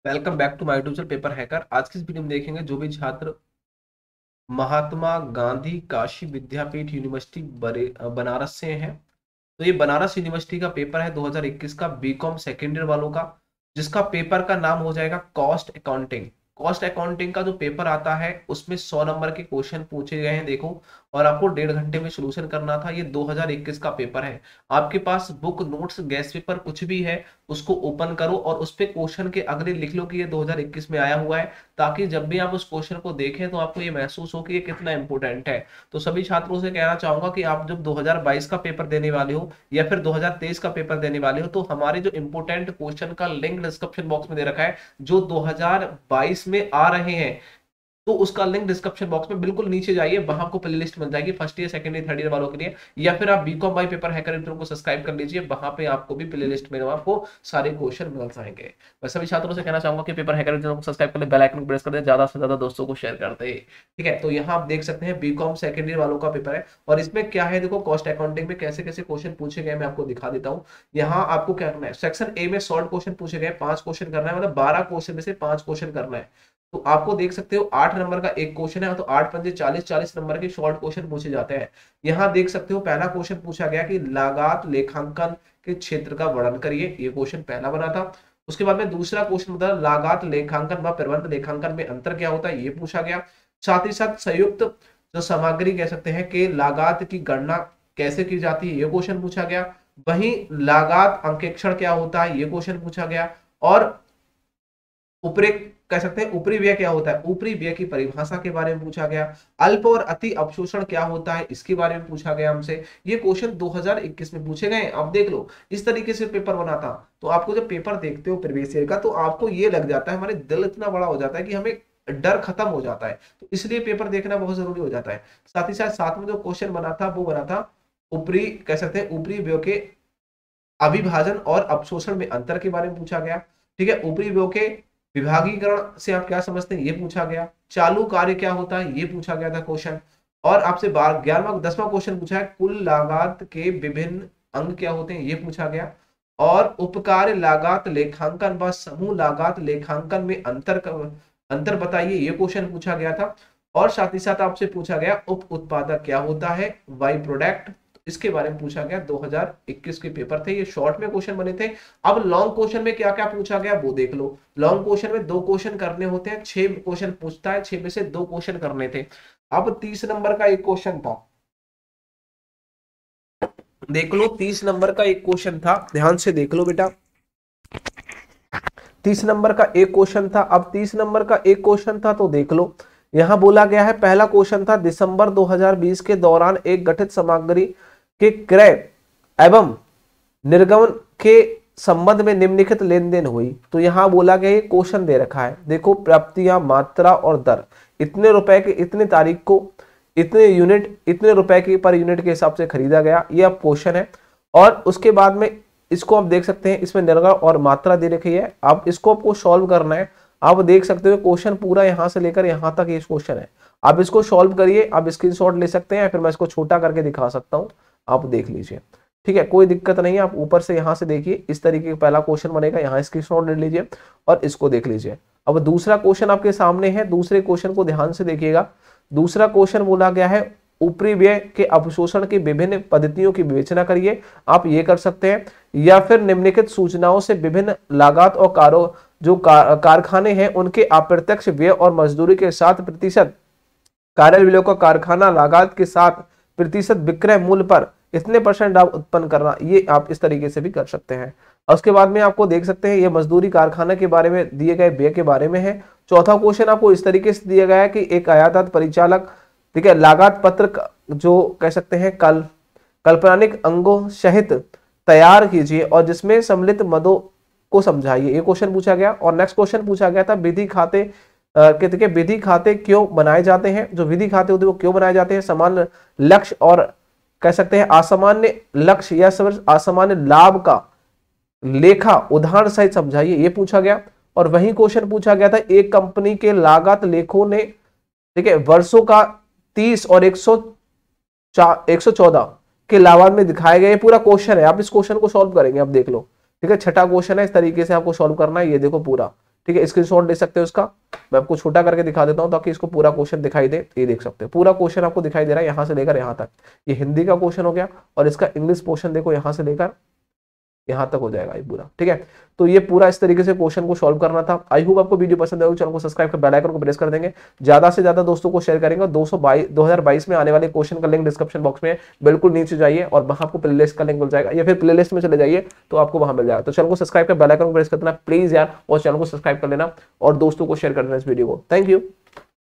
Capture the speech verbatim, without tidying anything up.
Welcome back to my YouTube channel paper hacker. आज की इस वीडियो में देखेंगे जो भी छात्र महात्मा गांधी काशी विद्यापीठ यूनिवर्सिटी बरे बनारस से हैं, तो ये बनारस यूनिवर्सिटी का पेपर है दो हज़ार इक्कीस का बीकॉम सेकेंड ईयर वालों का, जिसका पेपर का नाम हो जाएगा कॉस्ट अकाउंटिंग। कॉस्ट अकाउंटिंग का जो पेपर आता है उसमें सौ नंबर के क्वेश्चन पूछे गए हैं, देखो, और आपको डेढ़ घंटे में सोल्यूशन करना था। ये दो हज़ार इक्कीस का पेपर है। आपके पास बुक, नोट्स, गैस पेपर कुछ भी है उसको ओपन करो और उस पे क्वेश्चन के अगले लिख लो कि ये दो हज़ार इक्कीस में आया हुआ है, ताकि जब भी आप उस क्वेश्चन को देखें तो आपको ये महसूस हो कि ये कितना इंपॉर्टेंट है। तो सभी छात्रों से कहना चाहूंगा कि आप जब दो हज़ार बाईस का पेपर देने वाले हो या फिर दो हज़ार तेईस का पेपर देने वाले हो, तो हमारे जो इंपोर्टेंट क्वेश्चन का लिंक डिस्क्रिप्शन बॉक्स में दे रखा है, जो दो हज़ार बाईस में आ रहे हैं, तो उसका लिंक डिस्क्रिप्शन बॉक्स में बिल्कुल नीचे जाइए, वहां आपको प्लेलिस्ट मिल जाएगी first year, second year, third year वालों के लिए। या फिर आप बीकॉम बाई पेपर हैकर को सब्सक्राइब कर लीजिए, वहां पे आपको भी प्लेलिस्ट में आपको सारे क्वेश्चन मिल जाएंगे। मैं सभी छात्रों से कहना चाहूंगा कि पेपर हैकर को सब्सक्राइब कर ले, बेल आइकन प्रेस कर दे, ज्यादा से ज्यादा दोस्तों को शेयर कर दे। ठीक है, तो यहाँ आप देख सकते हैं बीकॉम सेकंड ईयर वालों का पेपर है, और इसमें क्या है, देखो, कॉस्ट अकाउंटिंग में कैसे कैसे क्वेश्चन पूछे गए मैं आपको दिखा देता हूँ। यहाँ आपको क्या करना है, सेक्शन ए में शॉर्ट क्वेश्चन पूछे गए, पांच क्वेश्चन करना है, मतलब बारह क्वेश्चन में से पांच क्वेश्चन करना है। तो आपको देख सकते हो आठ नंबर का एक क्वेश्चन है, तो आठ पंजे चालीस, चालीस नंबर के शॉर्ट क्वेश्चन पूछे जाते हैं। यहाँ देख सकते हो पहला क्वेश्चन पूछा गया कि लागत लेखांकन के क्षेत्र का वर्णन करिए, ये क्वेश्चन पहला बना था। उसके बाद में दूसरा क्वेश्चन बता, लागत लेखांकन व प्रबंध लेखांकन में अंतर क्या होता है, ये पूछा गया। साथ ही साथ संयुक्त जो सामग्री कह सकते हैं कि लागत की गणना कैसे की जाती है, ये क्वेश्चन पूछा गया। वहीं लागत अंकेक्षण क्या होता है, ये क्वेश्चन पूछा गया। और ऊपरी कह सकते हैं ऊपरी व्यय क्या होता है, ऊपरी व्यय की परिभाषा के बारे में पूछा गया। अल्प और अति अवशोषण क्या होता है, इसके बारे में पूछा गया हमसे। ये क्वेश्चन दो हज़ार इक्कीस में पूछे गए। आप देख लो इस तरीके से पेपर बना था। तो आपको जब पेपर देखते हो प्रीवियस ईयर का, तो आपको ये लग जाता है, हमारे दिल इतना बड़ा हो जाता है कि हमें डर खत्म हो जाता है। तो इसलिए पेपर देखना बहुत जरूरी हो जाता है। साथ ही साथ साथ में जो क्वेश्चन बना था वो बना था ऊपरी कह सकते हैं ऊपरी व्यय के अभिभाजन और अवशोषण में अंतर के बारे में पूछा गया। ठीक है, ऊपरी व्यय के विभागीकरण से आप क्या समझते हैं, ये पूछा गया। चालू कार्य क्या होता है, ये पूछा गया था क्वेश्चन। और आपसे ग्यारहवां दसवां क्वेश्चन पूछा है, कुल लागत के विभिन्न अंग क्या होते हैं, ये पूछा गया। और उपकार लागत लेखांकन व समूह लागत लेखांकन में अंतर अंतर बताइए, ये क्वेश्चन पूछा गया था। और साथ ही साथ आपसे पूछा गया उप उत्पादक क्या होता है, बाई प्रोडक्ट, इसके बारे में पूछा गया। दो हज़ार इक्कीस के पेपर थे, ये शॉर्ट में क्वेश्चन बने थे। अब लॉन्ग क्वेश्चन में क्या क्या पूछा गया वो देख लो। लॉन्ग क्वेश्चन में दो क्वेश्चन करने होते हैं, छह क्वेश्चन पूछता है, छह में से दो क्वेश्चन करने थे। अब तीस नंबर का एक क्वेश्चन था, देख लो, तीस नंबर का एक क्वेश्चन था, ध्यान से देख लो बेटा। तीस नंबर का एक क्वेश्चन था। अब तीस नंबर का एक क्वेश्चन था तो देख लो, यहां बोला गया है, पहला क्वेश्चन था, दिसंबर दो हज़ार बीस के दौरान एक गठित सामग्री के क्रय एवं निर्गमन के संबंध में निम्नलिखित लेन देन हुई। तो यहां बोला गया, ये क्वेश्चन दे रखा है, देखो, प्राप्तियां, मात्रा और दर, इतने रुपए के इतने तारीख को इतने यूनिट इतने रुपए के पर यूनिट के हिसाब से खरीदा गया, ये अब क्वेश्चन है। और उसके बाद में इसको आप देख सकते हैं, इसमें निर्गम और मात्रा दे रखी है। अब इसको आपको सॉल्व करना है। आप देख सकते हो क्वेश्चन पूरा यहां से लेकर यहां तक ये क्वेश्चन है। आप इसको सॉल्व करिए, आप स्क्रीनशॉट ले सकते हैं, फिर मैं इसको छोटा करके दिखा सकता हूं, आप देख लीजिए। ठीक है, कोई दिक्कत नहीं है। आप ऊपर से यहां से देखिए, इस तरीके का पहला क्वेश्चन बनेगा, यहाँ स्क्रीनशॉट ले लीजिए और इसको देख लीजिए। अब दूसरा क्वेश्चन आपके सामने है, दूसरे क्वेश्चन को ध्यान से देखिएगा। दूसरा क्वेश्चन बोला गया है, ऊपरी व्यय के अवशोषण की विभिन्न पद्धतियों की विवेचना करिए, आप ये कर सकते हैं। या फिर निम्नलिखित सूचनाओं से विभिन्न लागत और कारो जो कार, कारखाने हैं उनके अप्रत्यक्ष व्यय और मजदूरी के साथ प्रतिशत कार्य विलय का कारखाना लागत के साथ प्रतिशत विक्रय मूल्य पर इतने परसेंट लाभ उत्पन्न करना, ये आप इस तरीके से भी कर सकते हैं। और उसके बाद में आपको देख सकते हैं, ये मजदूरी कारखाना के बारे में दिए गए व्यय के बारे में है। चौथा क्वेश्चन आपको इस तरीके से दिया गया है कि एक आयात परिचालक, ठीक है, लागत पत्र जो कह सकते हैं कल काल्पनिक अंगों सहित तैयार कीजिए और जिसमें सम्मिलित मदों को समझाइए, ये क्वेश्चन पूछा गया। और नेक्स्ट क्वेश्चन पूछा गया था, विधि खाते कहते हैं विधि खाते क्यों बनाए जाते हैं, जो विधि खाते होते हैं वो क्यों बनाए जाते हैं, सामान्य लक्ष्य और कह सकते हैं असामान्य लक्ष्य या असामान्य लाभ का लेखा उदाहरण सहित समझाइए, ये पूछा गया। और वही क्वेश्चन पूछा गया था, एक कंपनी के लागत लेखों ने, ठीक है, वर्षों का तीस और एक सौ एक सौ चौदह के लाभांश में दिखाए गए, पूरा क्वेश्चन है। आप इस क्वेश्चन को सॉल्व करेंगे, आप देख लो। ठीक है, छठा क्वेश्चन है, इस तरीके से आपको सॉल्व करना है, ये देखो पूरा। ठीक है, स्क्रीनशॉट ले सकते हो इसका। मैं आपको छोटा करके दिखा देता हूं ताकि इसको पूरा क्वेश्चन दिखाई दे। ये देख सकते हो पूरा क्वेश्चन आपको दिखाई दे रहा है यहाँ से लेकर यहाँ तक। ये हिंदी का क्वेश्चन हो गया और इसका इंग्लिश पोर्शन देखो यहाँ से लेकर यहाँ तक हो जाएगा ये पूरा। ठीक है, तो ये पूरा इस तरीके से क्वेश्चन को सॉल्व करना था। आई होप आपको वीडियो पसंद आएगा, चैनल को सब्सक्राइब कर बेल आइकन को प्रेस कर देंगे, ज्यादा से ज्यादा दोस्तों को शेयर करेंगे। दो सौ बाईस दो हजार बाईस में आने वाले क्वेश्चन का लिंक डिस्क्रिप्शन बॉक्स में, बिल्कुल नीचे जाइए और वहां आपको प्लेलिस्ट का लिंक मिल जाएगा, या फिर प्लेलिस्ट में चले जाइए तो आपको वहां मिल जाएगा। तो चैनल को सब्सक्राइब कर बेल आइकन को प्रेस कर देना प्लीज यार, और चैनल को सब्सक्राइब कर लेना और दोस्तों को शेयर कर देना इस वीडियो को। Thank you.